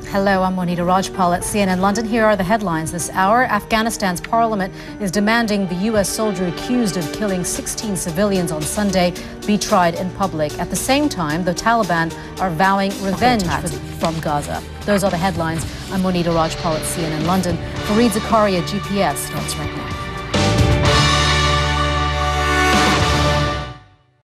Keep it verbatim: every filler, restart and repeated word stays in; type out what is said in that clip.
Hello, I'm Monita Rajpal at C N N London. Here are the headlines this hour. Afghanistan's parliament is demanding the U S soldier accused of killing sixteen civilians on Sunday be tried in public. At the same time, the Taliban are vowing revenge for, from Gaza. Those are the headlines. I'm Monita Rajpal at C N N London. Fareed Zakaria, G P S, starts right now.